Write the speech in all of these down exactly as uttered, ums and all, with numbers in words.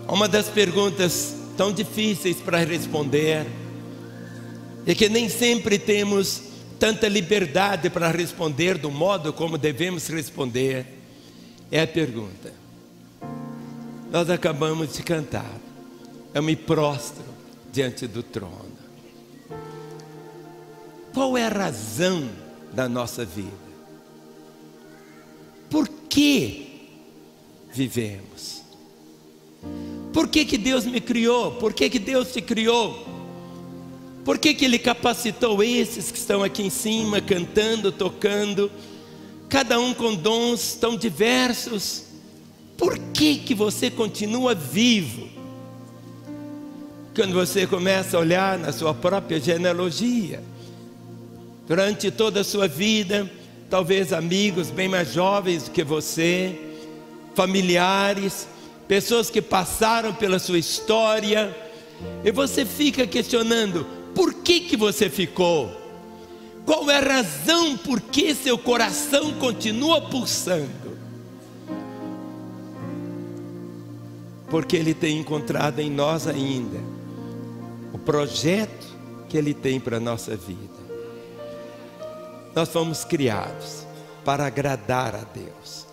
Uma das perguntas tão difíceis para responder, e que nem sempre temos tanta liberdade para responder do modo como devemos responder, é a pergunta. Nós acabamos de cantar: eu me prostro diante do trono. Qual é a razão da nossa vida? Por que vivemos? Por que que Deus me criou? Por que que Deus te criou? Por que que Ele capacitou esses que estão aqui em cima, cantando, tocando, cada um com dons tão diversos? Por que que você continua vivo? Quando você começa a olhar na sua própria genealogia, durante toda a sua vida, talvez amigos bem mais jovens do que você, familiares, pessoas que passaram pela sua história, e você fica questionando: por que que você ficou? Qual é a razão por que seu coração continua pulsando? Porque Ele tem encontrado em nós ainda o projeto que Ele tem para a nossa vida. Nós fomos criados para agradar a Deus.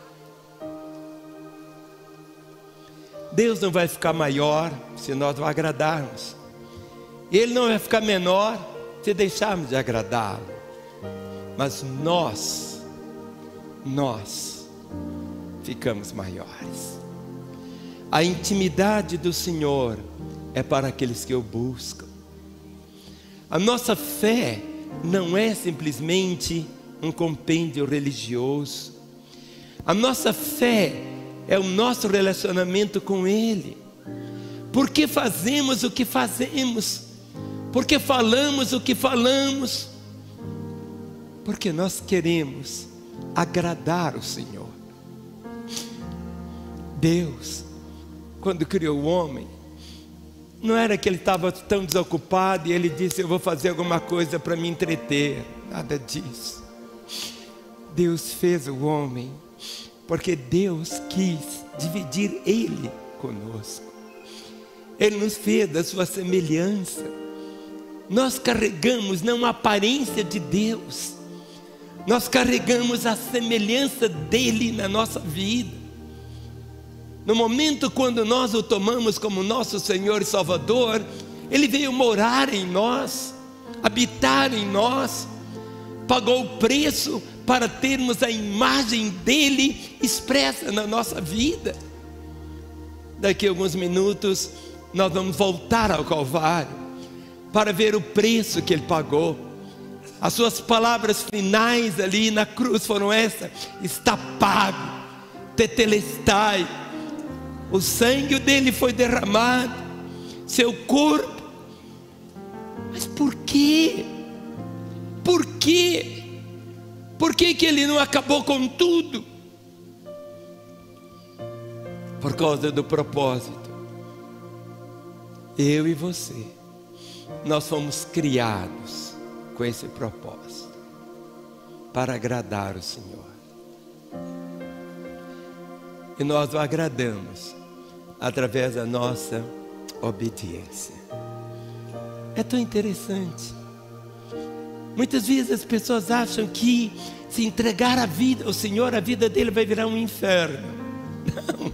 Deus não vai ficar maior se nós não agradarmos. Ele não vai ficar menor se deixarmos de agradá-lo. Mas nós, nós ficamos maiores. A intimidade do Senhor é para aqueles que o buscam. A nossa fé não é simplesmente um compêndio religioso. A nossa fé é o nosso relacionamento com Ele. Por que fazemos o que fazemos? Por que falamos o que falamos? Porque nós queremos agradar o Senhor. Deus, quando criou o homem, não era que Ele estava tão desocupado e Ele disse: eu vou fazer alguma coisa para me entreter. Nada disso. Deus fez o homem porque Deus quis dividir Ele conosco. Ele nos fez da sua semelhança. Nós carregamos não a aparência de Deus, nós carregamos a semelhança dEle na nossa vida. No momento quando nós o tomamos como nosso Senhor e Salvador, Ele veio morar em nós, habitar em nós, pagou o preço para termos a imagem dEle expressa na nossa vida. Daqui a alguns minutos nós vamos voltar ao Calvário para ver o preço que Ele pagou. As suas palavras finais ali na cruz foram essas: está pago, tetelestai. O sangue dele foi derramado, seu corpo. Mas por quê? Por quê? Por que que Ele não acabou com tudo? Por causa do propósito. Eu e você, nós fomos criados com esse propósito, para agradar o Senhor. E nós o agradamos através da nossa obediência. É tão interessante. Muitas vezes as pessoas acham que se entregar a vida ao Senhor, a vida dele vai virar um inferno. Não.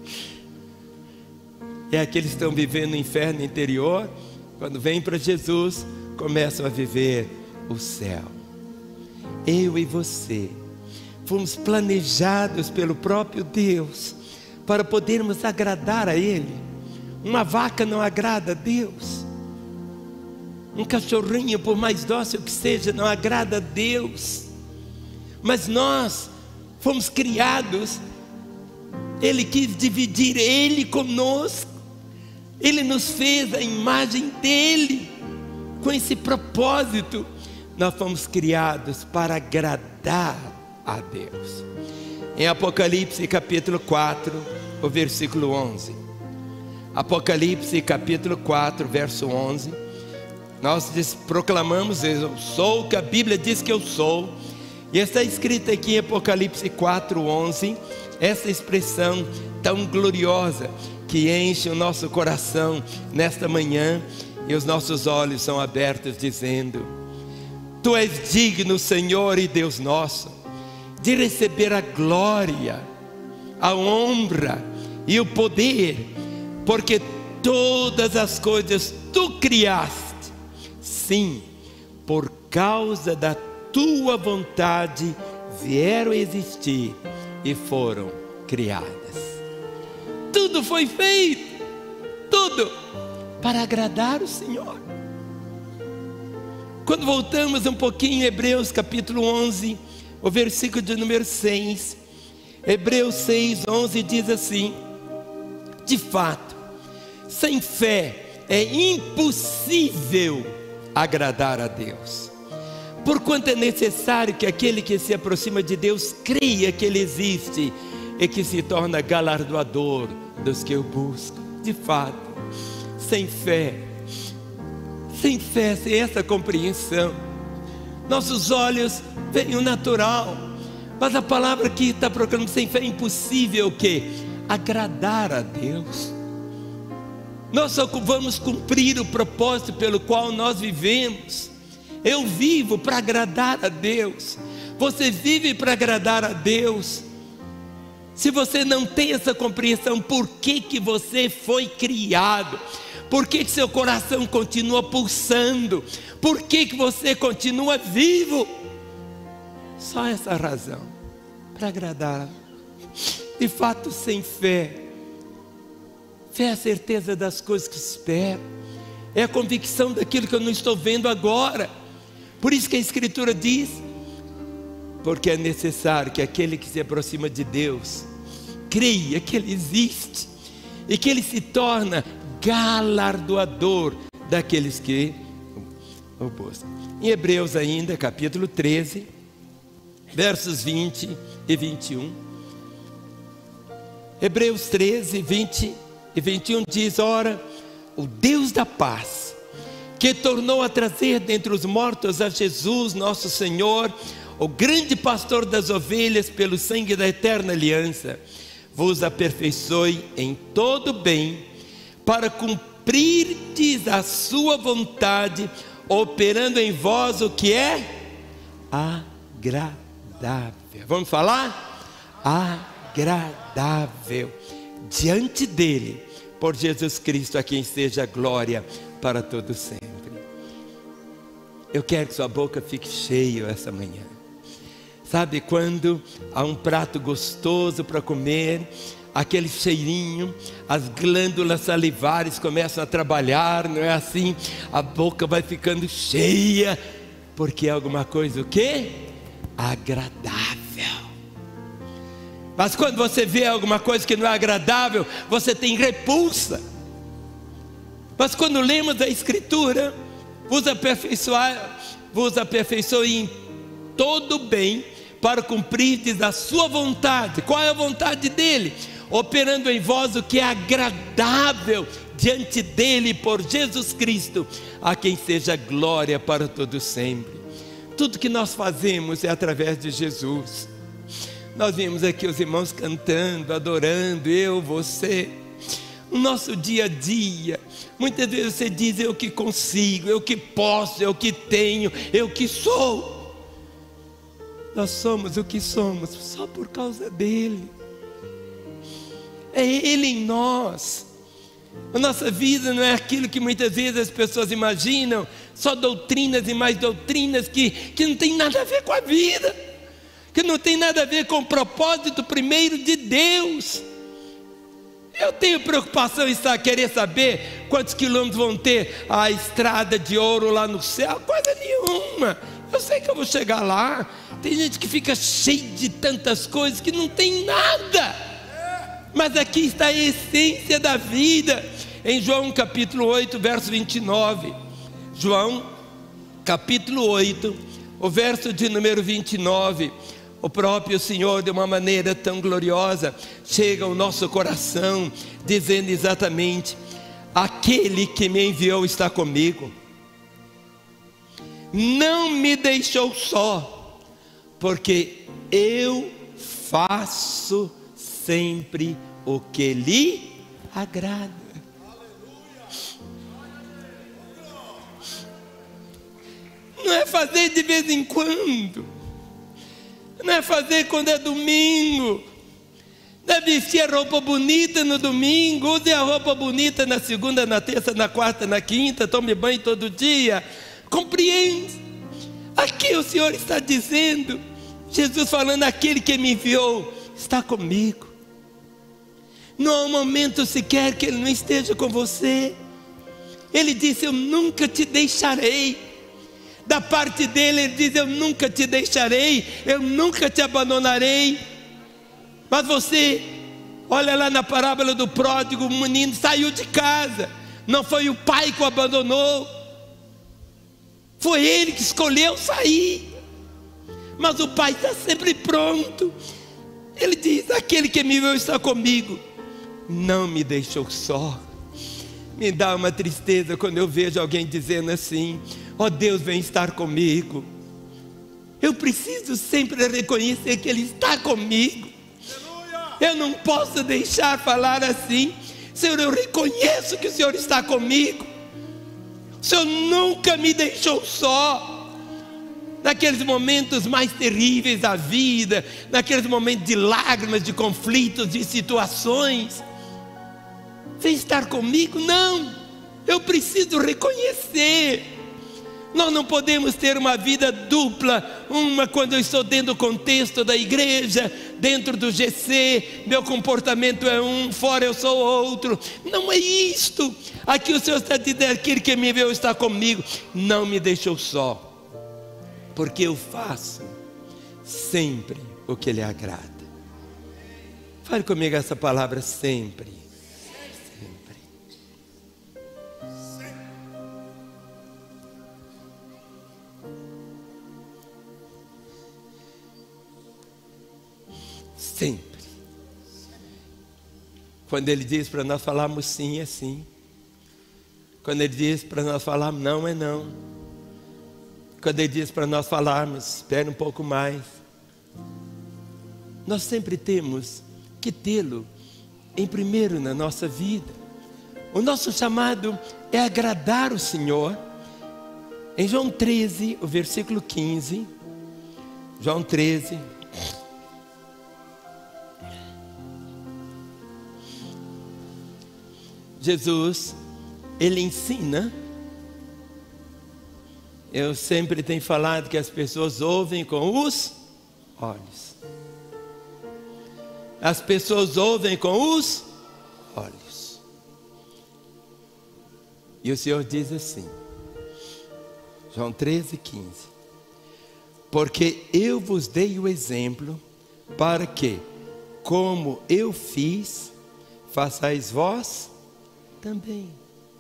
É aqueles que estão vivendo o inferno interior, quando vêm para Jesus, começam a viver o céu. Eu e você fomos planejados pelo próprio Deus para podermos agradar a Ele. Uma vaca não agrada a Deus. Um cachorrinho, por mais dócil que seja, não agrada a Deus. Mas nós fomos criados. Ele quis dividir Ele conosco. Ele nos fez a imagem dEle. Com esse propósito, nós fomos criados para agradar a Deus. Em Apocalipse capítulo quatro, o versículo onze. Apocalipse capítulo quatro, verso onze. Nós proclamamos: eu sou o que a Bíblia diz que eu sou. E está escrito aqui em Apocalipse quatro, onze, essa expressão tão gloriosa: que enche o nosso coração nesta manhã, e os nossos olhos são abertos dizendo: Tu és digno, Senhor e Deus nosso, de receber a glória, a honra e o poder, porque todas as coisas Tu criaste, sim, por causa da Tua vontade vieram existir e foram criadas. Tudo foi feito, tudo para agradar o Senhor. Quando voltamos um pouquinho em Hebreus capítulo onze, o versículo de número seis, Hebreus seis, onze diz assim: de fato, sem fé é impossível agradar a Deus, porquanto é necessário que aquele que se aproxima de Deus creia que Ele existe e que se torna galardoador dos que o buscam. De fato, sem fé, sem fé, sem essa compreensão, nossos olhos veem o natural, mas a palavra aqui está proclamando: sem fé é impossível o quê? Agradar a Deus. Nós só vamos cumprir o propósito pelo qual nós vivemos. Eu vivo para agradar a Deus, você vive para agradar a Deus. Se você não tem essa compreensão, por que que você foi criado? Por que que seu coração continua pulsando? Por que que você continua vivo? Só essa razão, para agradar. De fato, sem fé, fé é a certeza das coisas que espero, é a convicção daquilo que eu não estou vendo agora. Por isso que a Escritura diz: porque é necessário que aquele que se aproxima de Deus creia que Ele existe e que Ele se torna galardoador daqueles que o buscam. Em Hebreus ainda, capítulo treze, versos vinte e vinte e um. Hebreus treze, vinte e vinte e um diz: ora, o Deus da paz, que tornou a trazer dentre os mortos a Jesus nosso Senhor, o grande pastor das ovelhas, pelo sangue da eterna aliança, vos aperfeiçoe em todo bem, para cumprirdes a sua vontade, operando em vós o que é agradável. Vamos falar? Agradável diante dele, por Jesus Cristo, a quem seja glória para todo sempre. Eu quero que sua boca fique cheia essa manhã. Sabe quando há um prato gostoso para comer, aquele cheirinho, as glândulas salivares começam a trabalhar, não é assim? A boca vai ficando cheia, porque é alguma coisa o quê? Agradável. Mas quando você vê alguma coisa que não é agradável, você tem repulsa. Mas quando lemos a Escritura, vos aperfeiçoar, vos aperfeiçoe em todo bem, para cumprirdes a sua vontade. Qual é a vontade dele? Operando em vós o que é agradável diante dele, por Jesus Cristo, a quem seja glória para todo sempre. Tudo que nós fazemos é através de Jesus. Nós vimos aqui os irmãos cantando, adorando, eu, você. O nosso dia a dia, muitas vezes você diz: eu que consigo, eu que posso, eu que tenho, eu que sou. Nós somos o que somos só por causa dele. É Ele em nós. A nossa vida não é aquilo que muitas vezes as pessoas imaginam, só doutrinas e mais doutrinas que, que não tem nada a ver com a vida, que não tem nada a ver com o propósito primeiro de Deus. Eu tenho preocupação em querer saber quantos quilômetros vão ter a estrada de ouro lá no céu, coisa nenhuma. Eu sei que eu vou chegar lá. Tem gente que fica cheio de tantas coisas que não tem nada. Mas aqui está a essência da vida. Em João capítulo oito, verso vinte e nove. João capítulo oito, o verso de número vinte e nove. O próprio Senhor, de uma maneira tão gloriosa, chega ao nosso coração, dizendo exatamente: aquele que me enviou está comigo, não me deixou só, porque eu faço sempre o que lhe agrada. Não é fazer de vez em quando, não é fazer quando é domingo, não é vestir a roupa bonita no domingo, use a roupa bonita na segunda, na terça, na quarta, na quinta, tome banho todo dia. Compreende? Aqui o Senhor está dizendo, Jesus falando, aquele que me enviou está comigo. Não há um momento sequer que Ele não esteja com você. Ele disse, eu nunca te deixarei. Da parte dele, Ele diz, eu nunca te deixarei, eu nunca te abandonarei. Mas você, olha lá na parábola do pródigo, o menino saiu de casa, não foi o pai que o abandonou, foi ele que escolheu sair. Mas o pai está sempre pronto. Ele diz, aquele que me viu está comigo, não me deixou só. Me dá uma tristeza quando eu vejo alguém dizendo assim, ó oh, Deus vem estar comigo. Eu preciso sempre reconhecer que Ele está comigo. Eu não posso deixar falar assim. Senhor, eu reconheço que o Senhor está comigo. O Senhor nunca me deixou só. Naqueles momentos mais terríveis da vida, naqueles momentos de lágrimas, de conflitos, de situações, vem estar comigo? Não, eu preciso reconhecer. Nós não podemos ter uma vida dupla, uma quando eu estou dentro do contexto da igreja, dentro do G C, meu comportamento é um, fora eu sou outro. Não é isto. Aqui o Senhor está dizendo, aquele que me viu está comigo, não me deixou só, porque eu faço sempre o que lhe agrada. Fale comigo essa palavra sempre. Sempre. Quando Ele diz para nós falarmos sim, é sim. Quando Ele diz para nós falarmos não, é não. Quando Ele diz para nós falarmos, espere um pouco mais. Nós sempre temos que tê-lo em primeiro na nossa vida. O nosso chamado é agradar o Senhor. Em João treze, o versículo quinze. João treze. Jesus, Ele ensina. Eu sempre tenho falado que as pessoas ouvem com os olhos. As pessoas ouvem com os olhos. E o Senhor diz assim, João treze, quinze. Porque eu vos dei o exemplo, para que, como eu fiz, façais vós também.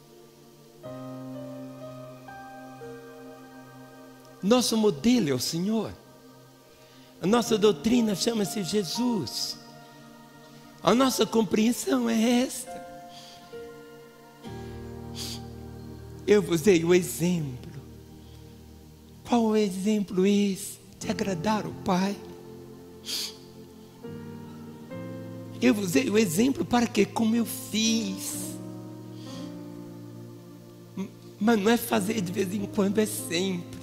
Nosso modelo é o Senhor. A nossa doutrina chama-se Jesus. A nossa compreensão é esta. Eu vos dei o exemplo. Qual o exemplo esse? De agradar o Pai. Eu vos dei o exemplo para que, como eu fiz. Mas não é fazer de vez em quando, é sempre.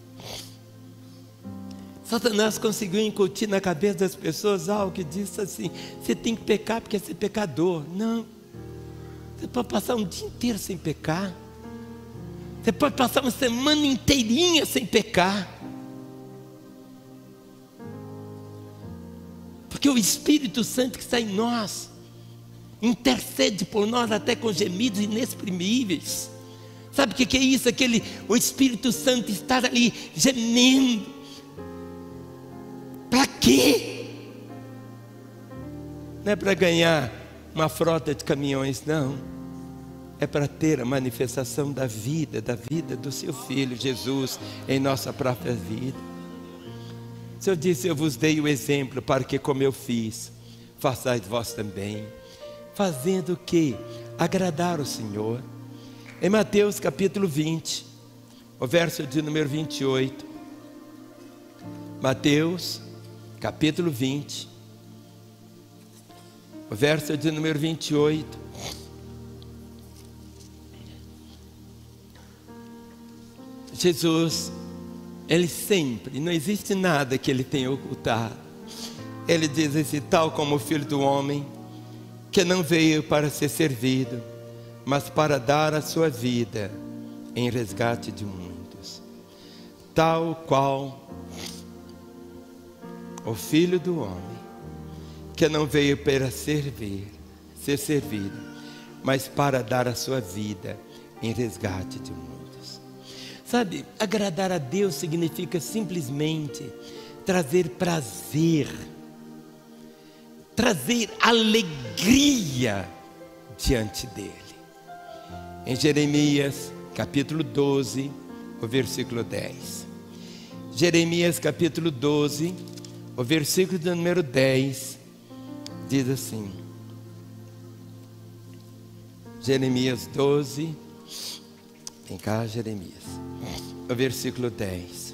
Satanás conseguiu incutir na cabeça das pessoas algo que disse assim, você tem que pecar porque é ser pecador. Não. Você pode passar um dia inteiro sem pecar. Você pode passar uma semana inteirinha sem pecar. Porque o Espírito Santo que está em nós intercede por nós até com gemidos inexprimíveis. Sabe o que é isso? Aquele, o Espírito Santo estar ali gemendo. Para quê? Não é para ganhar uma frota de caminhões, não. É para ter a manifestação da vida, da vida do seu Filho Jesus em nossa própria vida. O Senhor disse, eu vos dei o exemplo para que, como eu fiz, façais vós também. Fazendo o quê? Agradar o Senhor. Em Mateus capítulo vinte, o verso de número vinte e oito. Mateus capítulo vinte, o verso de número vinte e oito. Jesus, Ele sempre, não existe nada que Ele tenha ocultado. Ele diz assim: tal como o Filho do Homem, que não veio para ser servido, mas para dar a sua vida em resgate de muitos. Tal qual o Filho do Homem, que não veio para servir, ser servido, mas para dar a sua vida em resgate de muitos. Sabe, agradar a Deus significa simplesmente trazer prazer, trazer alegria diante dele. Em Jeremias capítulo doze, o versículo dez. Jeremias capítulo doze, o versículo de número dez, diz assim. Jeremias doze, vem cá, Jeremias, o versículo dez.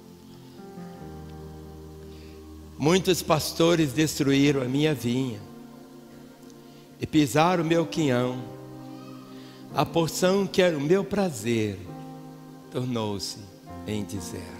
Muitos pastores destruíram a minha vinha e pisaram o meu quinhão. A porção que era o meu prazer tornou-se em deserto.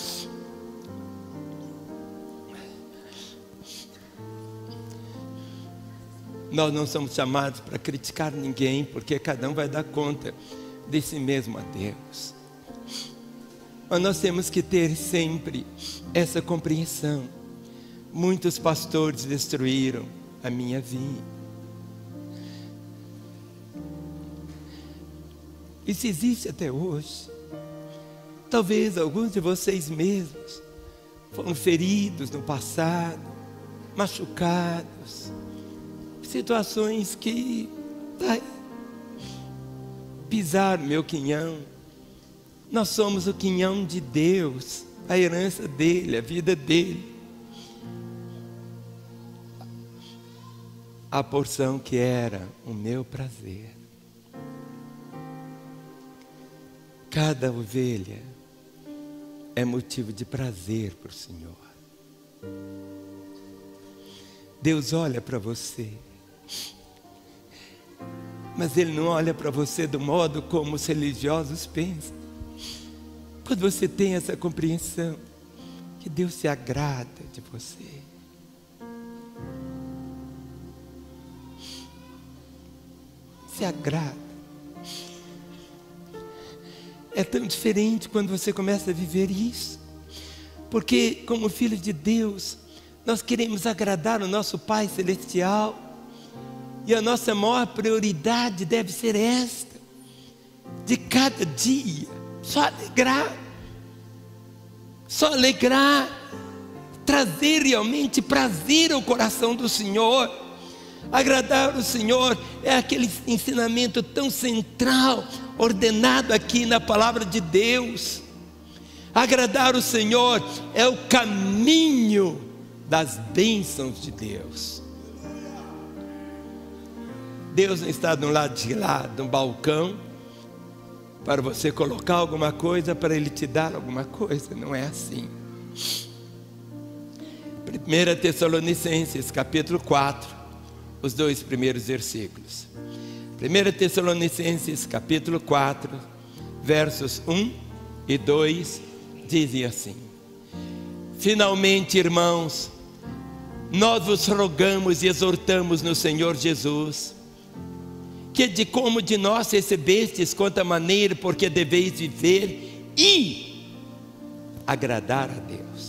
Nós não somos chamados para criticar ninguém, porque cada um vai dar conta de si mesmo a Deus. Mas nós temos que ter sempre essa compreensão. Muitos pastores destruíram a minha vinha. Isso existe até hoje. Talvez alguns de vocês mesmos foram feridos no passado, machucados, situações que ai, pisaram meu quinhão. Nós somos o quinhão de Deus, a herança dele, a vida dele. A porção que era o meu prazer. Cada ovelha é motivo de prazer para o Senhor. Deus olha para você, mas Ele não olha para você do modo como os religiosos pensam. Quando você tem essa compreensão que Deus se agrada de você, se agrada. É tão diferente quando você começa a viver isso, porque como filho de Deus, nós queremos agradar o nosso Pai Celestial, e a nossa maior prioridade deve ser esta, de cada dia, só alegrar, só alegrar, trazer realmente prazer ao coração do Senhor. Agradar o Senhor é aquele ensinamento tão central, ordenado aqui na palavra de Deus. Agradar o Senhor é o caminho das bênçãos de Deus. Deus não está do lado de lá, de um balcão, para você colocar alguma coisa, para Ele te dar alguma coisa. Não é assim. primeira Tessalonicenses capítulo quatro, os dois primeiros versículos. primeira Tessalonicenses capítulo quatro, versos um e dois, dizem assim: finalmente, irmãos, nós vos rogamos e exortamos no Senhor Jesus, que de como de nós recebestes quanto a maneira porque deveis viver e agradar a Deus.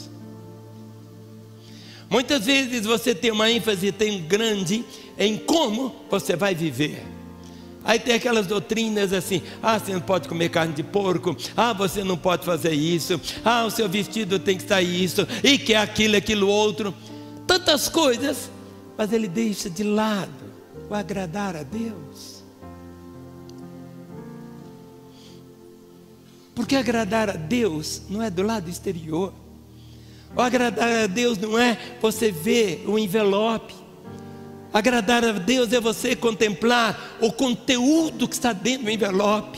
Muitas vezes você tem uma ênfase tão grande em como você vai viver. Aí tem aquelas doutrinas assim: ah, você não pode comer carne de porco, ah, você não pode fazer isso, ah, o seu vestido tem que estar isso, e que é aquilo, aquilo outro, tantas coisas, mas ele deixa de lado o agradar a Deus. Porque agradar a Deus não é do lado exterior. O agradar a Deus não é você ver o envelope. Agradar a Deus é você contemplar o conteúdo que está dentro do envelope.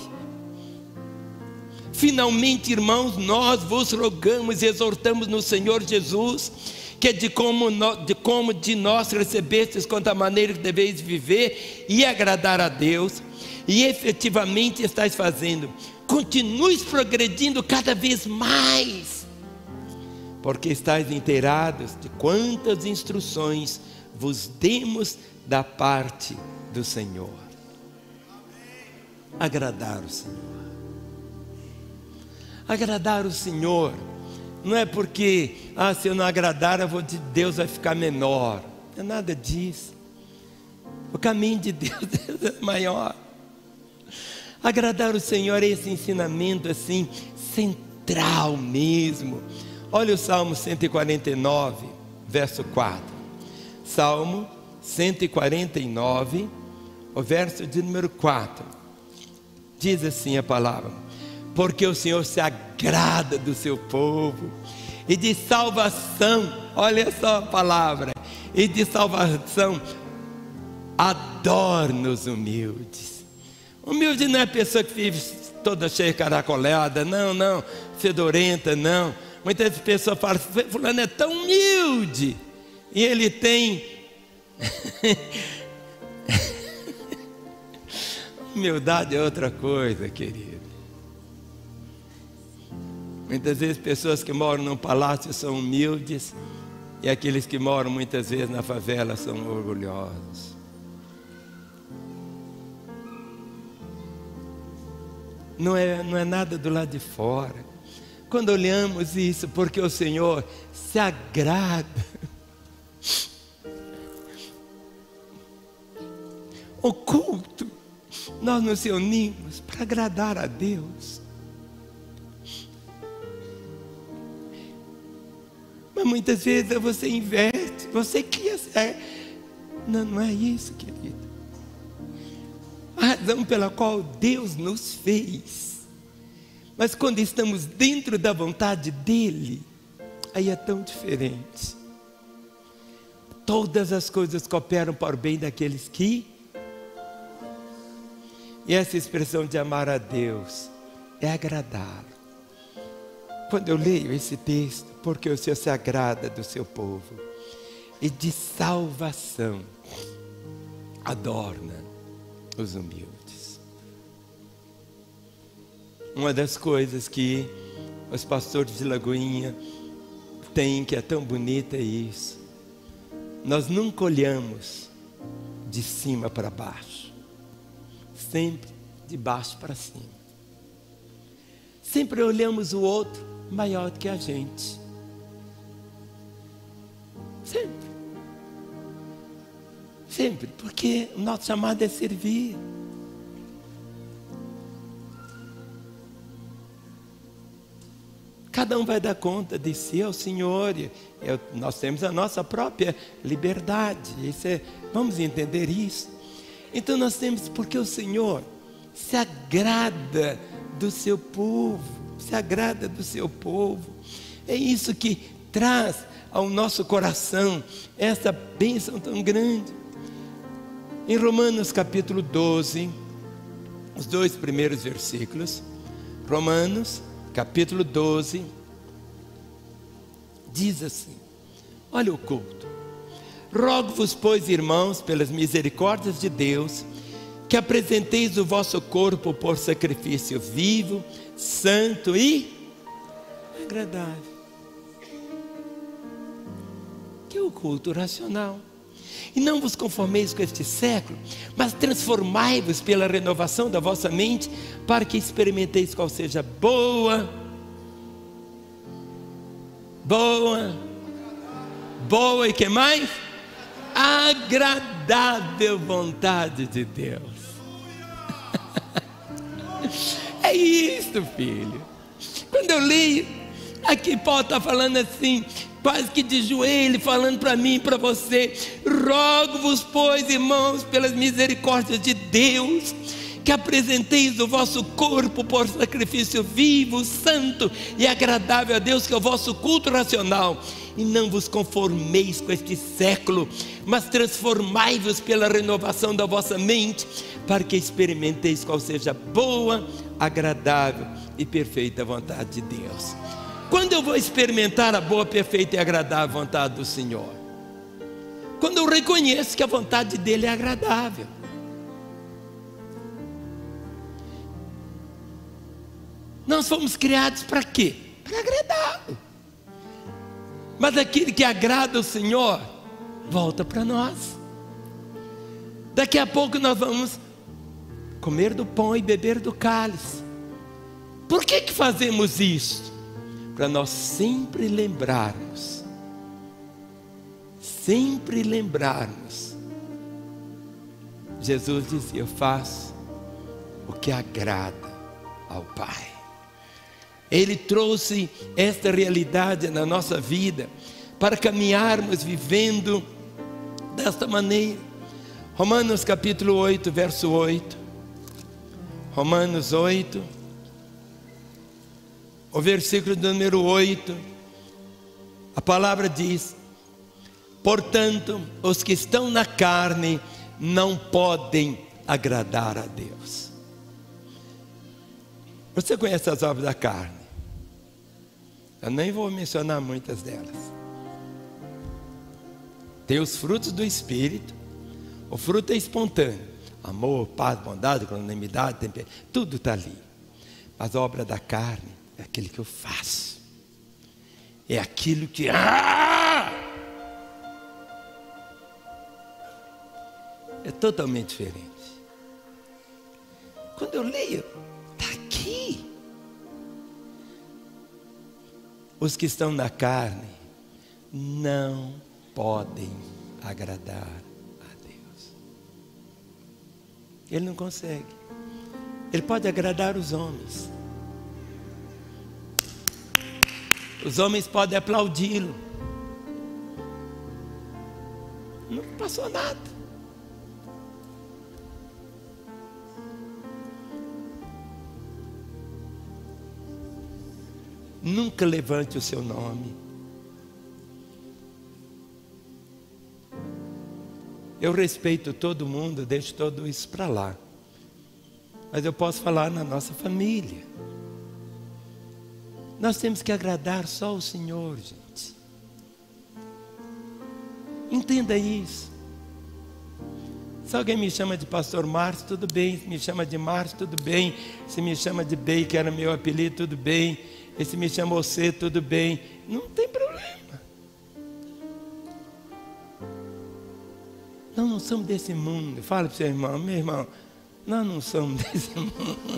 Finalmente, irmãos, nós vos rogamos e exortamos no Senhor Jesus, que de como, de como de nós recebestes quanto a maneira que deveis viver e agradar a Deus, e efetivamente estáis fazendo, continues progredindo cada vez mais, porque estáis inteirados de quantas instruções vos demos da parte do Senhor. Agradar o Senhor. Agradar o Senhor não é porque, ah, se eu não agradar, eu vou, Deus vai ficar menor. Não é nada disso. O caminho de Deus, Deus é maior. Agradar o Senhor é esse ensinamento assim, central mesmo. Olha o Salmo cento e quarenta e nove, verso quatro. Salmo cento e quarenta e nove, o verso de número quatro. Diz assim a palavra: porque o Senhor se agrada do seu povo, e de salvação, olha só a palavra, e de salvação adorna os humildes. Humilde não é a pessoa que vive toda cheia de caracolada, não, não, fedorenta, não. Muitas pessoas falam, fulano é tão humilde, e ele tem humildade é outra coisa, querido. Muitas vezes pessoas que moram num palácio são humildes, e aqueles que moram muitas vezes na favela são orgulhosos. Não é, não é nada do lado de fora. Quando olhamos isso, porque o Senhor se agrada. O culto, nós nos reunimos para agradar a Deus. Mas muitas vezes você inverte, você cria. É, não, não é isso, querido. A razão pela qual Deus nos fez. Mas quando estamos dentro da vontade dEle, aí é tão diferente. Todas as coisas cooperam para o bem daqueles que... E essa expressão de amar a Deus é agradá-lo. Quando eu leio esse texto, porque o Senhor se agrada do seu povo, e de salvação adorna os humildes. Uma das coisas que os pastores de Lagoinha têm, que é tão bonita, é isso. Nós nunca olhamos de cima para baixo, sempre de baixo para cima. Sempre olhamos o outro maior do que a gente. Sempre. Sempre, porque o nosso chamado é servir. Cada um vai dar conta de si ao Senhor. Eu, nós temos a nossa própria liberdade. Isso é, vamos entender isso. Então nós temos, porque o Senhor se agrada do seu povo, se agrada do seu povo. É isso que traz ao nosso coração essa bênção tão grande. Em Romanos capítulo doze, os dois primeiros versículos, Romanos capítulo doze, diz assim, olha o culto. Rogo-vos, pois, irmãos, pelas misericórdias de Deus, que apresenteis o vosso corpo por sacrifício vivo, santo e agradável. Que é o culto racional. E não vos conformeis com este século, mas transformai-vos pela renovação da vossa mente, para que experimenteis qual seja boa, boa, boa e que mais? Agradável vontade de Deus. É isso, filho. Quando eu li, aqui Paulo está falando assim, quase que de joelho, falando para mim e para você: rogo-vos, pois, irmãos, pelas misericórdias de Deus, que apresenteis o vosso corpo por sacrifício vivo, santo e agradável a Deus, que é o vosso culto racional. E não vos conformeis com este século, mas transformai-vos pela renovação da vossa mente, para que experimenteis qual seja boa, agradável e perfeita vontade de Deus. Quando eu vou experimentar a boa, perfeita e agradável vontade do Senhor? Quando eu reconheço que a vontade dEle é agradável. Nós fomos criados para quê? Para agradá-lo. Mas aquele que agrada o Senhor, volta para nós. Daqui a pouco nós vamos comer do pão e beber do cálice. Por que que fazemos isso? Para nós sempre lembrarmos, sempre lembrarmos. Jesus dizia: eu faço o que agrada ao Pai. Ele trouxe esta realidade na nossa vida para caminharmos vivendo desta maneira. Romanos capítulo oito, verso oito. Romanos oito, o versículo número oito. A palavra diz: portanto, os que estão na carne não podem agradar a Deus. Você conhece as obras da carne? Eu nem vou mencionar muitas delas. Tem os frutos do Espírito. O fruto é espontâneo: amor, paz, bondade, longanimidade, tempero, tudo está ali. Mas a obra da carne é aquele que eu faço. É aquilo que... Ah! É totalmente diferente. Quando eu leio, está aqui. Os que estão na carne não podem agradar a Deus. Ele não consegue. Ele pode agradar os homens. Os homens podem aplaudi-lo. Não passou nada. Nunca levante o seu nome. Eu respeito todo mundo, deixo tudo isso para lá. Mas eu posso falar na nossa família. Nós temos que agradar só o Senhor, gente. Entenda isso. Se alguém me chama de pastor Márcio, tudo bem. Se me chama de Márcio, tudo bem. Se me chama de Bey, que era meu apelido, tudo bem. E se me chama você, tudo bem. Não tem problema. Nós não somos desse mundo. Fala para o seu irmão: meu irmão, nós não somos desse mundo.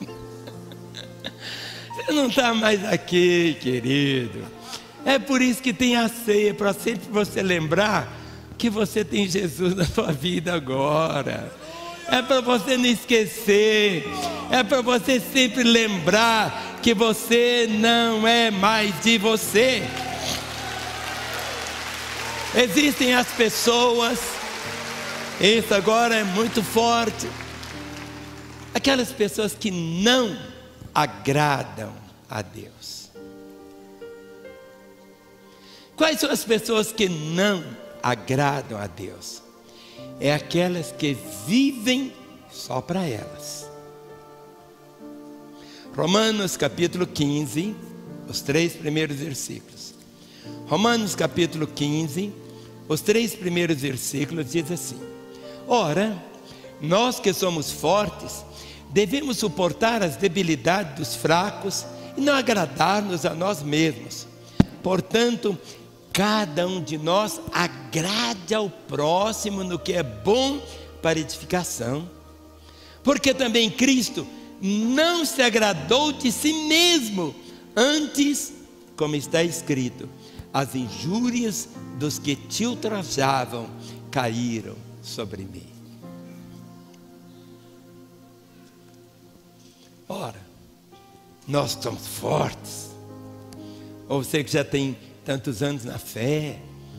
Você não está mais aqui, querido. É por isso que tem a ceia, para sempre você lembrar que você tem Jesus na sua vida agora. É para você não esquecer. É para você sempre lembrar que você não é mais de você. Existem as pessoas, isso agora é muito forte, aquelas pessoas que não agradam a Deus. Quais são as pessoas que não agradam a Deus? É aquelas que vivem só para elas. Romanos capítulo quinze, os três primeiros versículos. Romanos capítulo quinze, os três primeiros versículos diz assim: ora, nós que somos fortes, devemos suportar as debilidades dos fracos e não agradar-nos a nós mesmos. Portanto, cada um de nós agrade ao próximo no que é bom para edificação. Porque também Cristo não se agradou de si mesmo, antes, como está escrito, as injúrias dos que te ultrajavam caíram sobre mim. Ora, nós somos fortes. Ou você que já tem tantos anos na fé.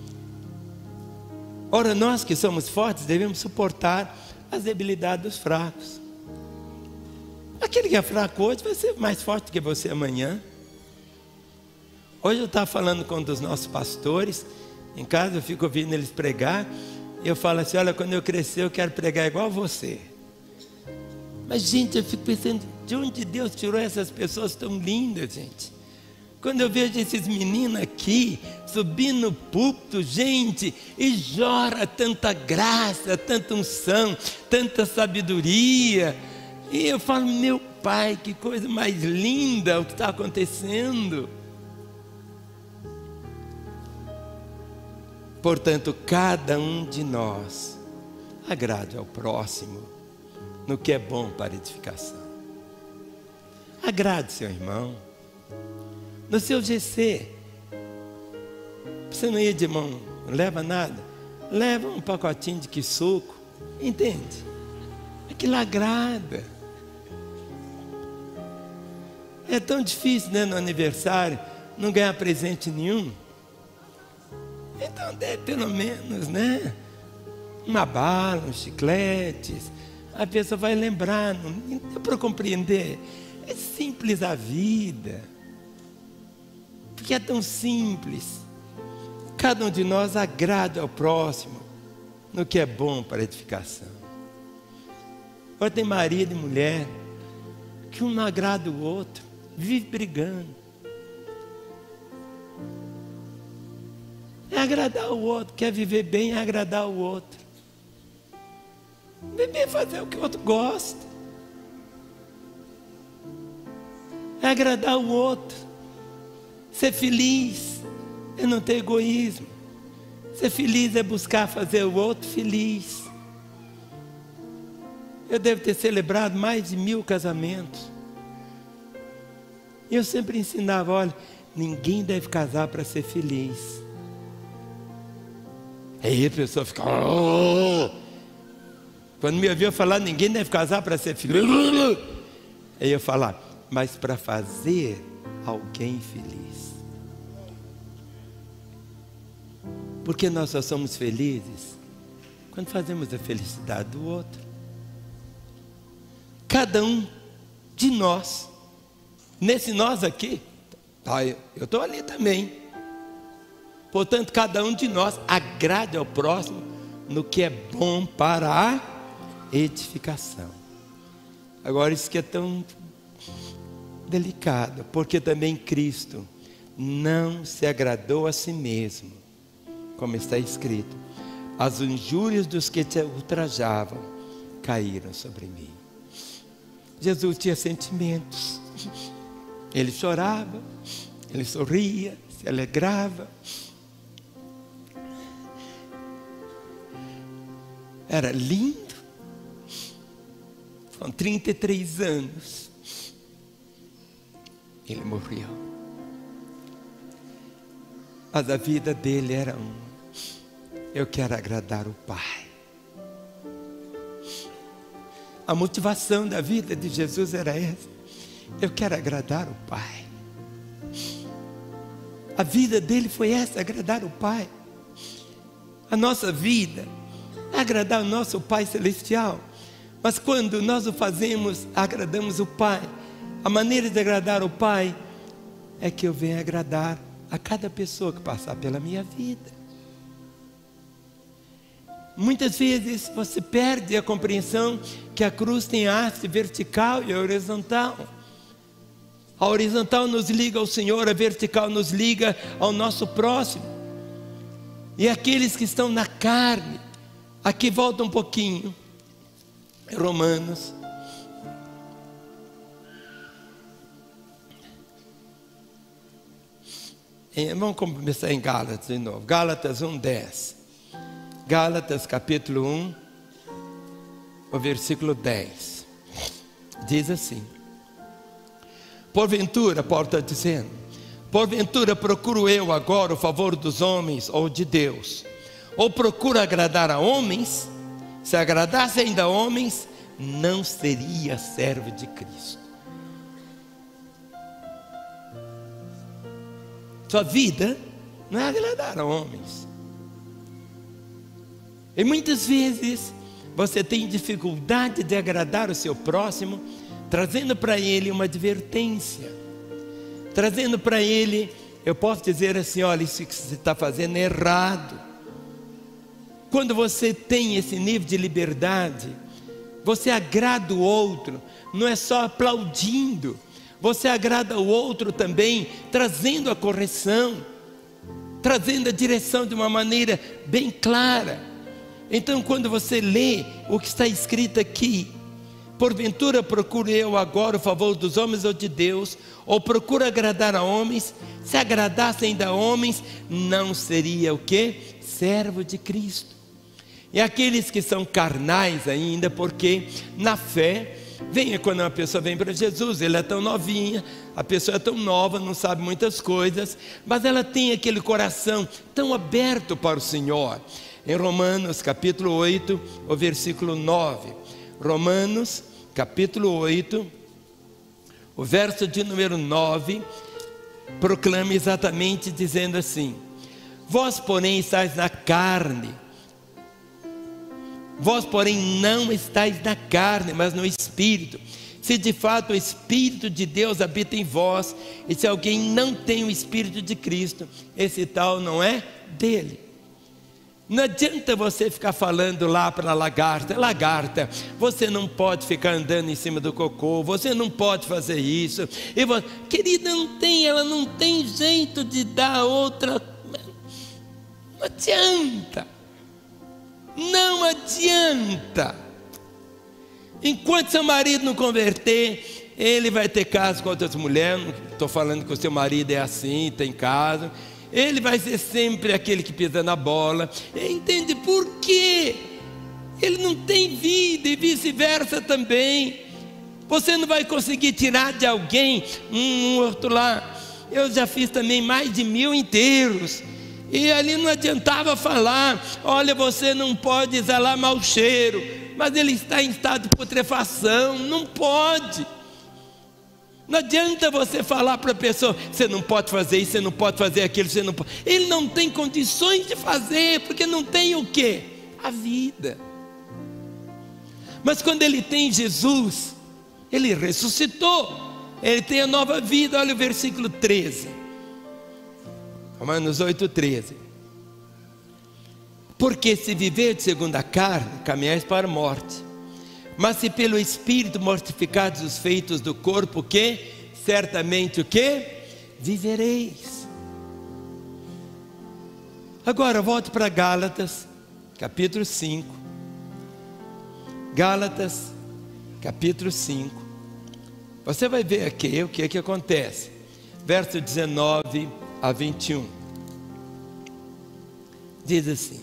Ora, nós que somos fortes devemos suportar as debilidades dos fracos. Aquele que é fraco hoje vai ser mais forte que você amanhã. Hoje eu estava falando com um dos nossos pastores. Em casa eu fico ouvindo eles pregar. E eu falo assim: olha, quando eu crescer eu quero pregar igual a você. Mas gente, eu fico pensando, de onde Deus tirou essas pessoas tão lindas, gente? Quando eu vejo esses meninos aqui, subindo no púlpito, gente, e chora tanta graça, tanta unção, tanta sabedoria. E eu falo, meu Pai, que coisa mais linda o que está acontecendo. Portanto, cada um de nós agrade ao próximo no que é bom para edificação. Agrade seu irmão. No seu G C, você não ia de mão, não leva nada, leva um pacotinho de suco, entende? Aquilo agrada. É tão difícil, né, no aniversário, não ganhar presente nenhum. Então deve pelo menos, né, uma bala, uns chicletes. A pessoa vai lembrar, não dá para compreender. É simples a vida, porque é tão simples. Cada um de nós agrada ao próximo no que é bom para edificação. Agora tem marido e mulher que um não agrada o outro, vive brigando. É agradar o outro, quer viver bem, é agradar o outro. Viver fazer o que o outro gosta. É agradar o outro. Ser feliz é não ter egoísmo. Ser feliz é buscar fazer o outro feliz. Eu devo ter celebrado mais de mil casamentos. E eu sempre ensinava, olha, ninguém deve casar para ser feliz. Aí a pessoa fica... Oh! Quando me ouvia falar, ninguém deve casar para ser feliz. Aí eu falava, mas para fazer alguém feliz. Porque nós só somos felizes quando fazemos a felicidade do outro. Cada um de nós, nesse nós aqui, tá, eu estou ali também. Portanto, cada um de nós agrade ao próximo no que é bom para a edificação. Agora, isso que é tão delicado, porque também Cristo não se agradou a si mesmo, como está escrito: as injúrias dos que te ultrajavam caíram sobre mim. Jesus tinha sentimentos. Ele chorava, ele sorria, se alegrava. Era lindo. Com trinta e três anos, ele morreu. Mas a vida dele era um: eu quero agradar o Pai. A motivação da vida de Jesus era essa: eu quero agradar o Pai. A vida dele foi essa, agradar o Pai. A nossa vida é agradar o nosso Pai Celestial. Mas quando nós o fazemos, agradamos o Pai. A maneira de agradar o Pai é que eu venha agradar a cada pessoa que passar pela minha vida. Muitas vezes você perde a compreensão que a cruz tem a haste vertical e a horizontal. A horizontal nos liga ao Senhor, a vertical nos liga ao nosso próximo. E aqueles que estão na carne, aqui volta um pouquinho, Romanos. Vamos começar em Gálatas de novo. Gálatas um, dez. Gálatas capítulo um, o versículo dez. Diz assim: porventura, Paulo está dizendo, porventura procuro eu agora o favor dos homens ou de Deus? Ou procuro agradar a homens? Se agradasse ainda a homens, não seria servo de Cristo. Sua vida não é agradar a homens. E muitas vezes você tem dificuldade de agradar o seu próximo, trazendo para ele uma advertência, trazendo para ele, eu posso dizer assim: olha, isso que você está fazendo é errado. Quando você tem esse nível de liberdade, você agrada o outro, não é só aplaudindo, você agrada o outro também, trazendo a correção, trazendo a direção de uma maneira bem clara. Então, quando você lê o que está escrito aqui, Porventura procuro eu agora o favor dos homens ou de Deus? Ou procuro agradar a homens? Se agradasse ainda a homens, não seria o quê? Servo de Cristo. E aqueles que são carnais ainda, porque na fé, vem quando uma pessoa vem para Jesus, ela é tão novinha, a pessoa é tão nova, não sabe muitas coisas, mas ela tem aquele coração tão aberto para o Senhor. Em Romanos capítulo oito, o versículo nove. Romanos capítulo oito, o verso de número nove, proclama exatamente dizendo assim: vós porém estáis na carne, vós porém não estáis na carne, mas no Espírito, se de fato o Espírito de Deus habita em vós. E se alguém não tem o Espírito de Cristo, esse tal não é dele. Não adianta você ficar falando lá para a lagarta: lagarta, você não pode ficar andando em cima do cocô, você não pode fazer isso. E você, querida, não tem, ela não tem jeito de dar outra. Não adianta, não adianta. Enquanto seu marido não converter, ele vai ter caso com outras mulheres. Não estou falando que o seu marido é assim, tem caso. Ele vai ser sempre aquele que pisa na bola. Entende por quê? Ele não tem vida, e vice-versa também. Você não vai conseguir tirar de alguém um outro lá. Eu já fiz também mais de mil inteiros, e ali não adiantava falar: olha, você não pode exalar mau cheiro, mas ele está em estado de putrefação. Não pode. Não adianta você falar para a pessoa: você não pode fazer isso, você não pode fazer aquilo, você não pode. Ele não tem condições de fazer, porque não tem o quê? A vida. Mas quando ele tem Jesus, ele ressuscitou, ele tem a nova vida. Olha o versículo treze, Romanos oito, treze. Porque se viver segundo a carne, caminhais para a morte. Mas se pelo Espírito mortificados os feitos do corpo, que certamente o que? Vivereis. Agora volte para Gálatas, capítulo cinco. Gálatas, capítulo cinco. Você vai ver aqui o que é que acontece. Verso dezenove a vinte e um. Diz assim: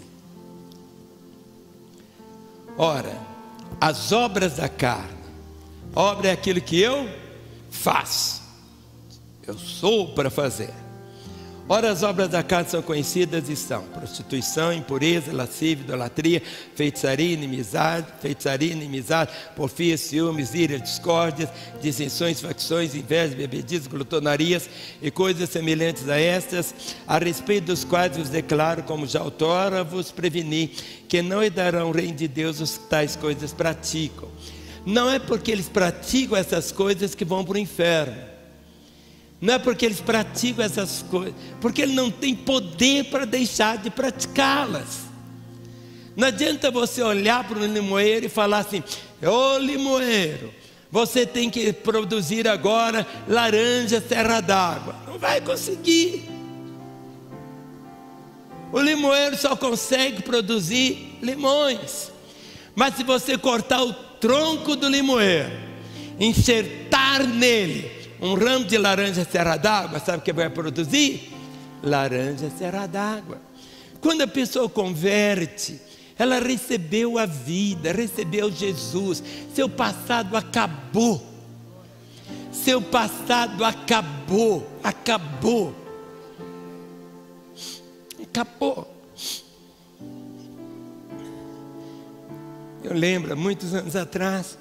ora, as obras da carne, obra é aquilo que eu faço, eu sou para fazer. Ora, as obras da carne são conhecidas e são: prostituição, impureza, lascívia, idolatria, feitiçaria, inimizade, feitiçaria, inimizade, porfia, ciúmes, ira, discórdias, dissensões, facções, invejas, bebedices, glutonarias e coisas semelhantes a estas, a respeito dos quais vos declaro, como já outrora vos preveni, que não herdarão o reino de Deus os que tais coisas praticam. Não é porque eles praticam essas coisas que vão para o inferno. Não é porque eles praticam essas coisas, porque ele não tem poder para deixar de praticá-las. Não adianta você olhar para o limoeiro e falar assim: ô limoeiro, você tem que produzir agora laranja serra d'água. Não vai conseguir. O limoeiro só consegue produzir limões. Mas se você cortar o tronco do limoeiro, enxertar nele um ramo de laranja serra d'água, sabe o que vai produzir? Laranja serra d'água. Quando a pessoa converte, ela recebeu a vida, recebeu Jesus. Seu passado acabou. Seu passado acabou. Acabou. Acabou. Eu lembro, muitos anos atrás,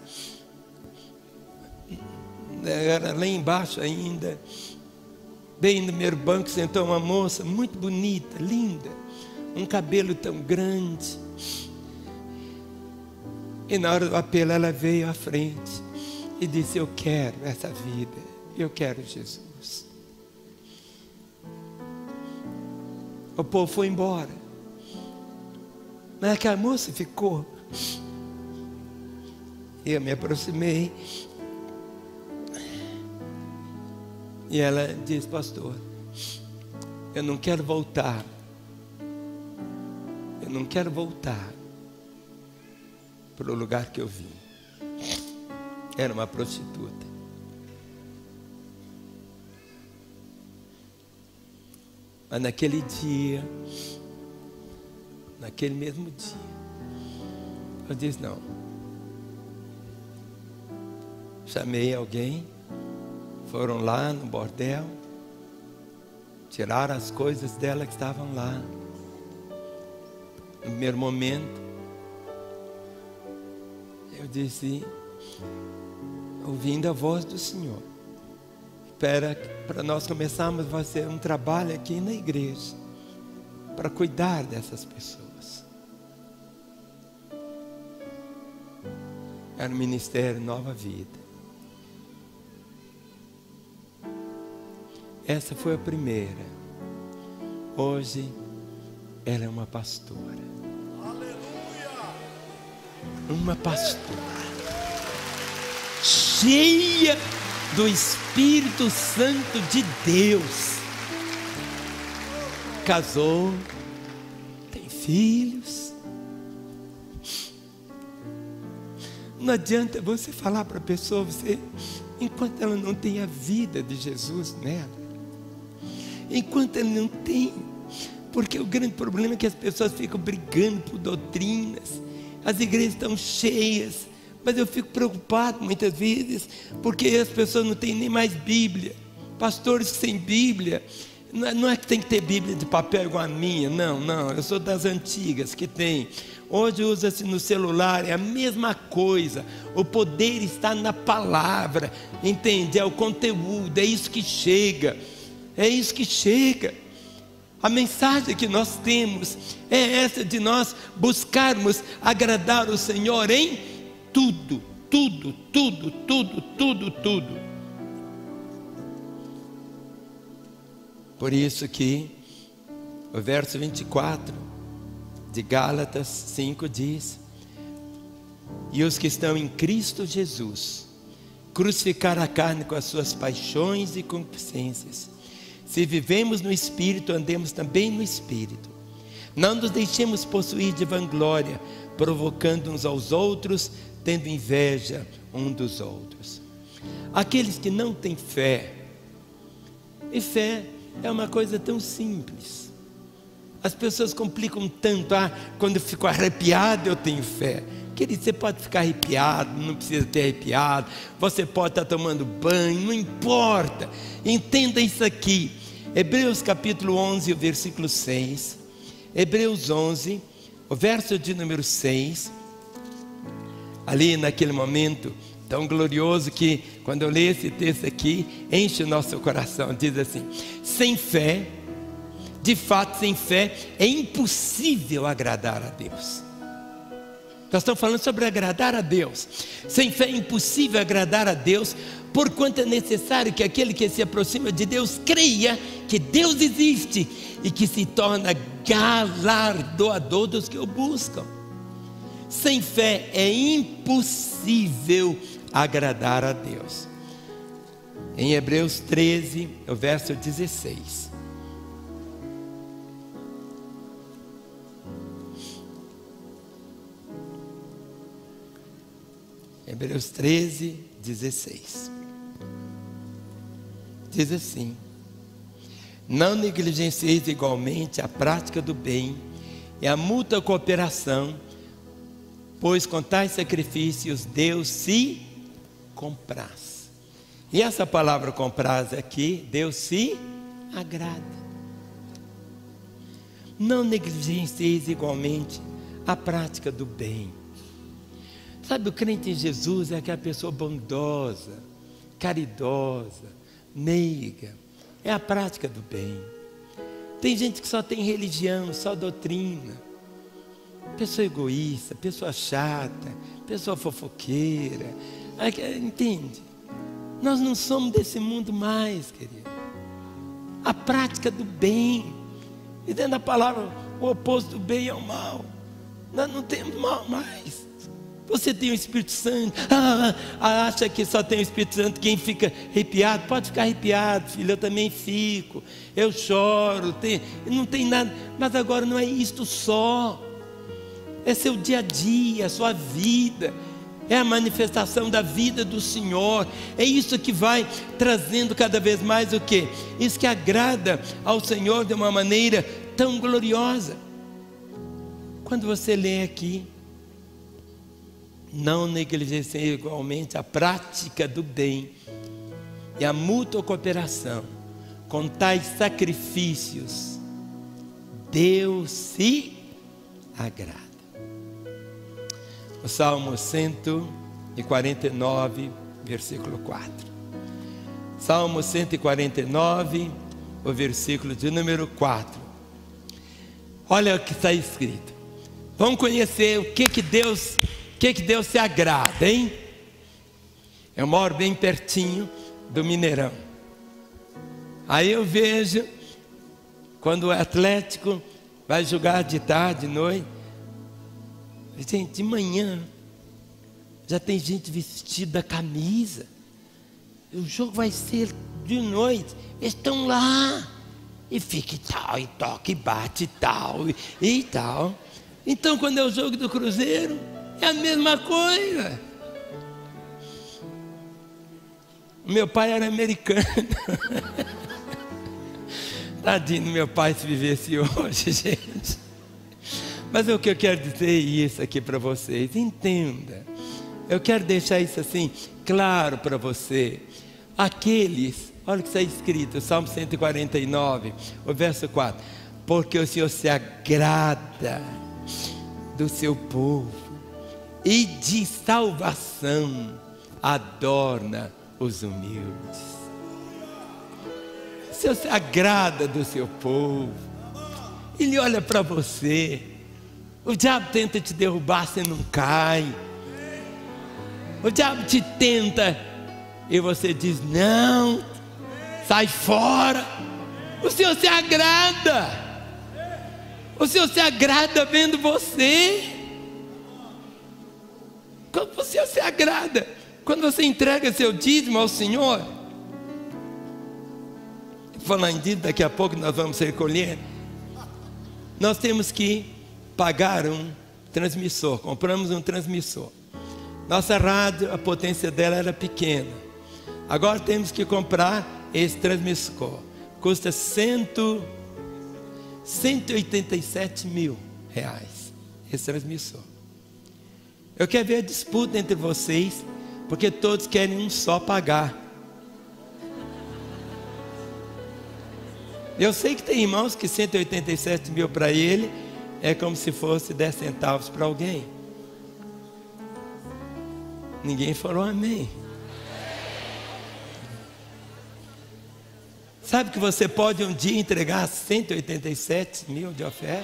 era lá embaixo ainda, bem no primeiro banco, sentou uma moça muito bonita, linda, um cabelo tão grande. E na hora do apelo ela veio à frente e disse: eu quero essa vida, eu quero Jesus. O povo foi embora, mas aquela moça ficou. Eu me aproximei e ela disse: pastor, eu não quero voltar, eu não quero voltar para o lugar que eu vim. era uma prostituta. Mas naquele dia, naquele mesmo dia, eu disse: não. Chamei alguém, foram lá no bordel, tiraram as coisas dela que estavam lá. No primeiro momento, eu disse, ouvindo a voz do Senhor: espera, para nós começarmos, vai ser um trabalho aqui na igreja, para cuidar dessas pessoas. Era o Ministério Nova Vida. Essa foi a primeira. Hoje, ela é uma pastora. Aleluia! Uma pastora cheia do Espírito Santo de Deus. Casou, tem filhos. Não adianta você falar para a pessoa, você, enquanto ela não tem a vida de Jesus nela, enquanto ela não tem, porque o grande problema é que as pessoas ficam brigando por doutrinas, as igrejas estão cheias, mas eu fico preocupado muitas vezes, porque as pessoas não têm nem mais Bíblia. Pastores sem Bíblia, não é que tem que ter Bíblia de papel igual a minha, não, não, eu sou das antigas que tem. Hoje usa-se no celular, é a mesma coisa. O poder está na palavra, entende? É o conteúdo, é isso que chega, é isso que chega. A mensagem que nós temos é essa, de nós buscarmos agradar o Senhor em tudo, tudo, tudo, tudo, tudo, tudo. Por isso que o verso vinte e quatro de Gálatas cinco diz: e os que estão em Cristo Jesus crucificaram a carne com as suas paixões e concupiscências. Se vivemos no Espírito, andemos também no Espírito. Não nos deixemos possuir de vanglória, provocando uns aos outros, tendo inveja um dos outros. Aqueles que não têm fé, e fé é uma coisa tão simples. As pessoas complicam tanto. Ah, quando eu fico arrepiado eu tenho fé. Querido, você pode ficar arrepiado, não precisa ter arrepiado. Você pode estar tomando banho, não importa. Entenda isso aqui. Hebreus capítulo onze, o versículo seis. Hebreus onze, o verso de número seis. Ali naquele momento tão glorioso que, quando eu leio esse texto aqui, enche o nosso coração. Diz assim: sem fé, de fato sem fé, é impossível agradar a Deus. Nós estamos falando sobre agradar a Deus. Sem fé é impossível agradar a Deus, porquanto é necessário que aquele que se aproxima de Deus creia que Deus existe e que se torna galardoador dos que o buscam. Sem fé é impossível agradar a Deus. Em Hebreus treze, o verso dezesseis. Hebreus treze, dezesseis. Diz assim: não negligencieis igualmente a prática do bem e a mútua cooperação, pois com tais sacrifícios Deus se compraz. E essa palavra compraz aqui, Deus se agrada. Não negligencieis igualmente a prática do bem. Sabe, o crente em Jesus é aquela pessoa bondosa, caridosa, meiga. É a prática do bem. Tem gente que só tem religião, só doutrina. Pessoa egoísta, pessoa chata, pessoa fofoqueira. Entende? Nós não somos desse mundo mais, querido. A prática do bem. E dentro da palavra, o oposto do bem é o mal. Nós não temos mal mais. Você tem o Espírito Santo. Ah, acha que só tem o Espírito Santo quem fica arrepiado? Pode ficar arrepiado, filho, eu também fico. Eu choro, tem, não tem nada. Mas agora não é isto só. É seu dia a dia, a sua vida. é a manifestação da vida do Senhor. É isso que vai trazendo cada vez mais o quê? Isso que agrada ao Senhor de uma maneira tão gloriosa. Quando você lê aqui, não negligenciem igualmente a prática do bem e a mútua cooperação, com tais sacrifícios, Deus se agrada. O Salmo cento e quarenta e nove, versículo quatro. Salmo cento e quarenta e nove, o versículo de número quatro. Olha o que está escrito. Vamos conhecer o que que Deus, o que que Deus se agrada, hein? Eu moro bem pertinho do Mineirão. Aí eu vejo, quando o Atlético vai jogar de tarde, de noite, gente, de manhã, já tem gente vestida a camisa. O jogo vai ser de noite, eles estão lá, e fica e tal, e toca, e bate e tal, e, e tal. Então, quando é o jogo do Cruzeiro, é a mesma coisa. O meu pai era americano. Tadinho do meu pai se vivesse hoje, gente. Mas o que eu quero dizer é isso aqui para vocês. Entenda. Eu quero deixar isso assim claro para você. Aqueles, olha o que está escrito, Salmo cento e quarenta e nove, o verso quatro. Porque o Senhor se agrada do seu povo e de salvação adorna os humildes. O Senhor se agrada do seu povo. Ele olha para você. O diabo tenta te derrubar, você não cai. O diabo te tenta e você diz não, sai fora. O Senhor se agrada. O Senhor se agrada vendo você. Quando o Senhor se agrada, quando você entrega seu dízimo ao Senhor. Falando em dízimo, daqui a pouco nós vamos recolher. Nós temos que pagar um transmissor. Compramos um transmissor. Nossa rádio, a potência dela era pequena. Agora temos que comprar esse transmissor. Custa cento, cento e oitenta e sete mil reais. Esse transmissor. Eu quero ver a disputa entre vocês, porque todos querem um só pagar. Eu sei que tem irmãos que cento e oitenta e sete mil para ele é como se fosse dez centavos para alguém. Ninguém falou amém. Sabe que você pode um dia entregar cento e oitenta e sete mil de oferta?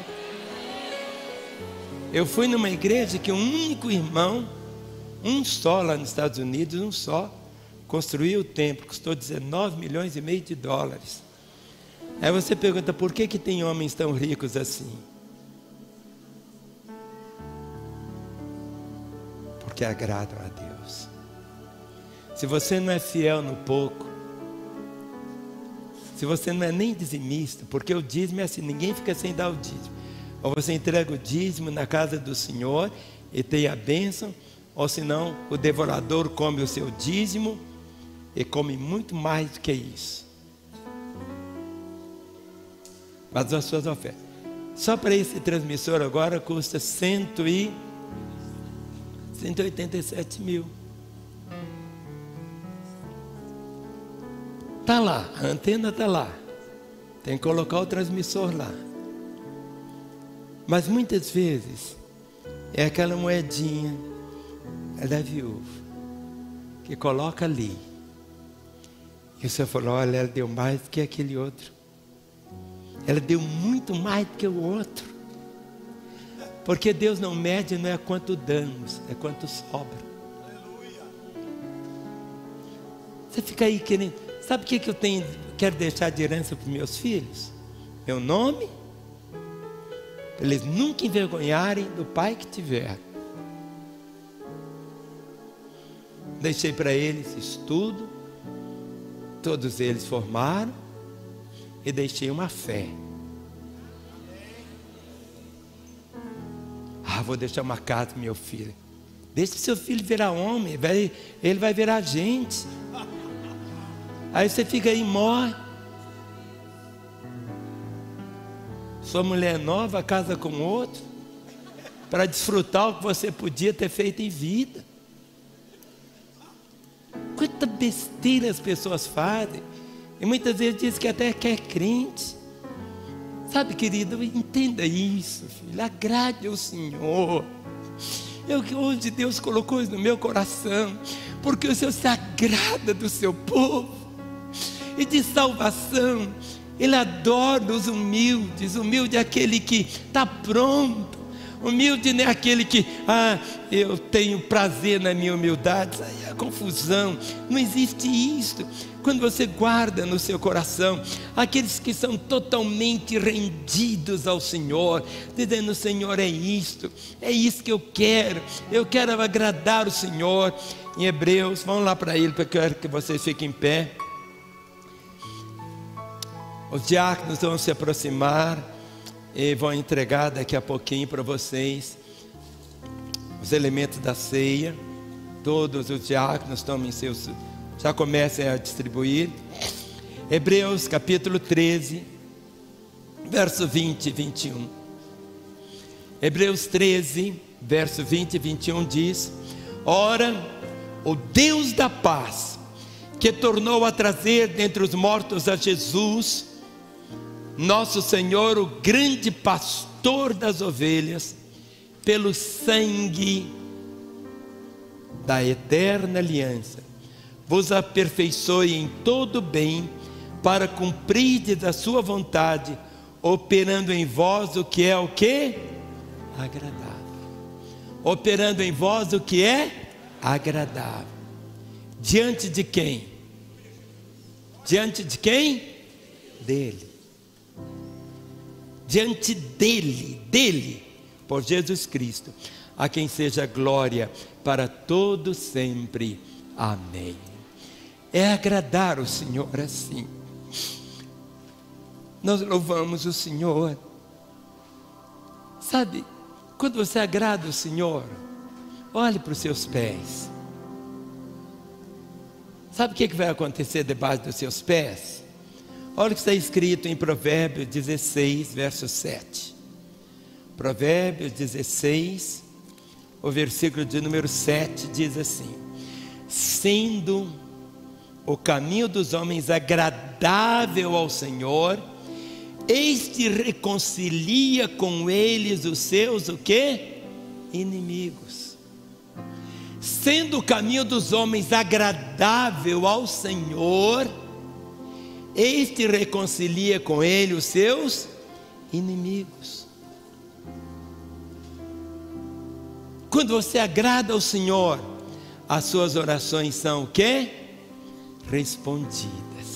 Eu fui numa igreja que um único irmão, um só lá nos Estados Unidos, um só, construiu o templo, custou dezenove milhões e meio de dólares. Aí você pergunta, por que que tem homens tão ricos assim? Porque agradam a Deus. Se você não é fiel no pouco, se você não é nem dizimista, porque o dízimo é assim, ninguém fica sem dar o dízimo. Ou você entrega o dízimo na casa do Senhor e tem a bênção, ou senão o devorador come o seu dízimo e come muito mais do que isso. Mas as suas ofertas. Só para esse transmissor agora custa cento e oitenta e sete mil. Está lá, a antena está lá. Tem que colocar o transmissor lá. Mas muitas vezes é aquela moedinha é da viúva que coloca ali. E o Senhor falou, olha, ela deu mais do que aquele outro. Ela deu muito mais do que o outro. Porque Deus não mede, não é quanto damos, é quanto sobra. Você fica aí querendo. Sabe o que que eu tenho, quero deixar de herança para os meus filhos? Meu nome, para eles nunca envergonharem do pai que tiver. Deixei para eles estudo, todos eles formaram, e deixei uma fé. Ah, vou deixar uma casa para meu filho. Deixa o seu filho virar homem, vai, ele vai virar gente. Aí você fica aí e morre. Sua mulher nova casa com outro, para desfrutar o que você podia ter feito em vida. Quanta besteira as pessoas fazem. E muitas vezes dizem que até quer crente. Sabe, querido, entenda isso, filho. Agrade ao Senhor. Eu que hoje Deus colocou isso no meu coração, porque o Senhor se agrada do seu povo. E de salvação, Ele adora os humildes. Humilde é aquele que está pronto. Humilde não é aquele que, ah, eu tenho prazer na minha humildade. Isso aí é confusão. Não existe isso. Quando você guarda no seu coração, aqueles que são totalmente rendidos ao Senhor, dizendo: Senhor, é isto, é isso que eu quero, eu quero agradar o Senhor. Em Hebreus, vamos lá para ele, porque eu quero que vocês fiquem em pé. Os diáconos vão se aproximar e vão entregar daqui a pouquinho para vocês os elementos da ceia. Todos os diáconos tomem seus, já comecem a distribuir. Hebreus capítulo treze, verso vinte e vinte e um. Hebreus treze, verso vinte e vinte e um diz: ora, o Deus da paz, que tornou a trazer dentre os mortos a Jesus, nosso Senhor, o grande pastor das ovelhas, pelo sangue da eterna aliança, vos aperfeiçoe em todo bem, para cumprirdes a sua vontade, operando em vós o que é o que? Agradável. Operando em vós o que é agradável. Diante de quem? Diante de quem? Dele. Diante dele, dele, por Jesus Cristo, a quem seja glória para todo sempre. Amém. É agradar o Senhor assim. Nós louvamos o Senhor. Sabe, quando você agrada o Senhor, olhe para os seus pés. Sabe o que vai acontecer debaixo dos seus pés? Olha o que está escrito em Provérbios dezesseis, verso sete. Provérbios dezesseis, o versículo de número sete diz assim: sendo o caminho dos homens agradável ao Senhor, este reconcilia com eles os seus, o quê? Inimigos. Sendo o caminho dos homens agradável ao Senhor, este reconcilia com ele os seus inimigos. Quando você agrada ao Senhor, as suas orações são o quê? Respondidas.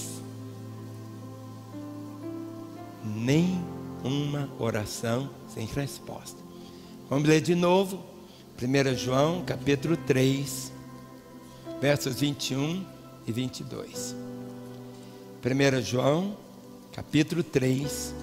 Nem uma oração sem resposta. Vamos ler de novo. primeiro João, capítulo três, versos vinte e um e vinte e dois. primeiro João, capítulo três,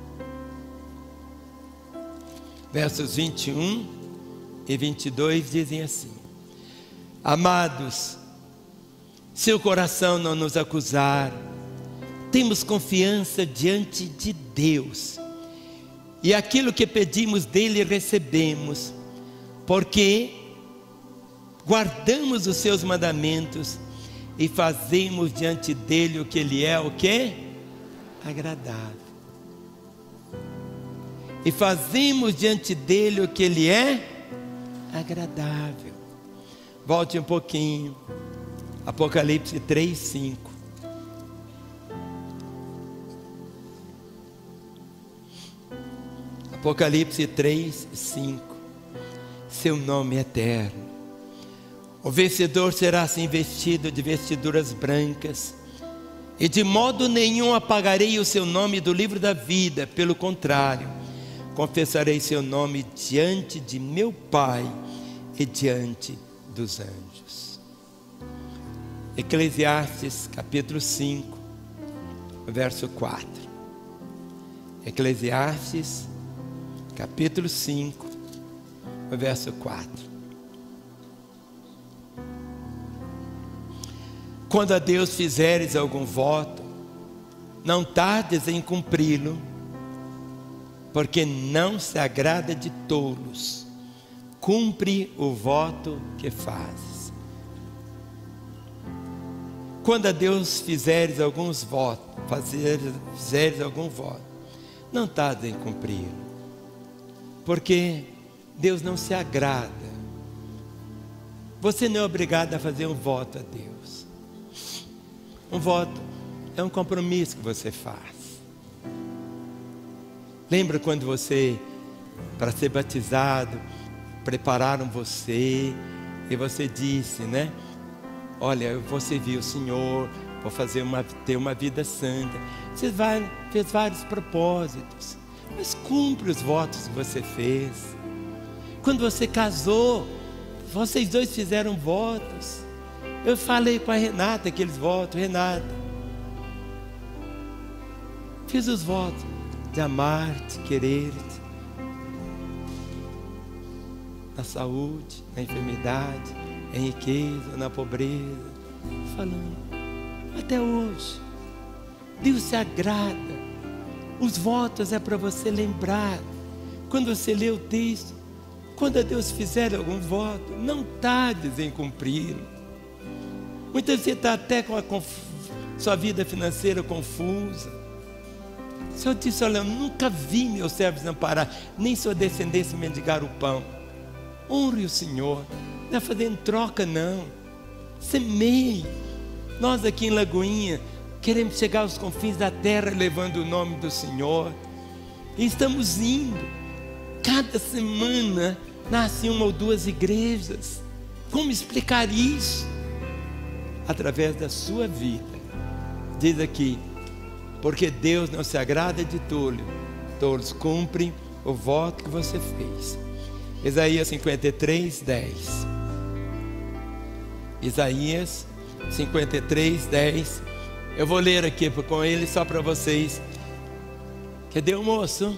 versos vinte e um e vinte e dois dizem assim: amados, se o coração não nos acusar, temos confiança diante de Deus, e aquilo que pedimos dele recebemos, porque guardamos os seus mandamentos e fazemos diante dele o que ele é, o que? Agradável. E fazemos diante dele o que ele é? Agradável. Volte um pouquinho. Apocalipse três, cinco. Apocalipse três, cinco. Seu nome é eterno. O vencedor será assim vestido de vestiduras brancas, e de modo nenhum apagarei o seu nome do livro da vida. Pelo contrário, confessarei seu nome diante de meu Pai e diante dos anjos. Eclesiastes capítulo cinco, verso quatro. Eclesiastes capítulo cinco, verso quatro. Quando a Deus fizeres algum voto, não tardes em cumpri-lo, porque não se agrada de tolos. Cumpre o voto que fazes. Quando a Deus fizeres alguns votos, fazeres, fizeres algum voto, não tardes em cumpri-lo, porque Deus não se agrada. Você não é obrigado a fazer um voto a Deus. Um voto é um compromisso que você faz. Lembra quando você, para ser batizado, prepararam você e você disse, né? Olha, eu vou servir o Senhor, vou fazer uma, ter uma vida santa. Você vai, fez vários propósitos, mas cumpre os votos que você fez. Quando você casou, vocês dois fizeram votos. Eu falei com a Renata aqueles votos. Renata, fiz os votos de amar-te, querer-te, na saúde, na enfermidade, em riqueza, na pobreza. Falando, até hoje, Deus se agrada. Os votos é para você lembrar. Quando você lê o texto, quando a Deus fizer algum voto, não tardes em cumpri-lo. Muitas vezes você está até com a conf... sua vida financeira confusa. O Senhor disse, olha, eu nunca vi meus servos amparar, nem sua descendência mendigar o pão. Honre o Senhor, não é fazendo troca não. Semeie. Nós aqui em Lagoinha queremos chegar aos confins da terra levando o nome do Senhor. E estamos indo. Cada semana nascem uma ou duas igrejas. Como explicar isso? Através da sua vida. Diz aqui, porque Deus não se agrada de tolo, tolos, cumpre o voto que você fez. Isaías cinquenta e três, dez. Isaías cinquenta e três, dez. Eu vou ler aqui com ele só para vocês. Cadê o moço?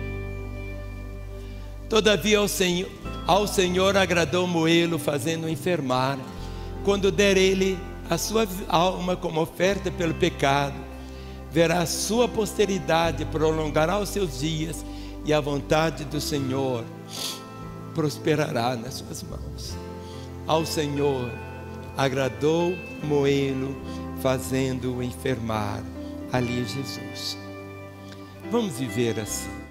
Todavia ao Senhor, ao Senhor agradou moê-lo, fazendo-o enfermar. Quando der ele a sua alma como oferta pelo pecado, verá a sua posteridade, prolongará os seus dias, e a vontade do Senhor prosperará nas suas mãos. Ao Senhor agradou moê-lo, fazendo-o enfermar. Ali é Jesus. Vamos viver assim.